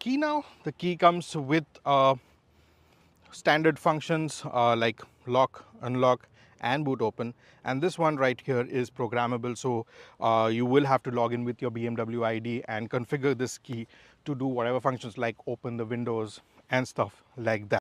key now. The key comes with standard functions like lock, unlock and boot open, and this one right here is programmable, so you will have to log in with your BMW ID and configure this key to do whatever functions like open the windows and stuff like that.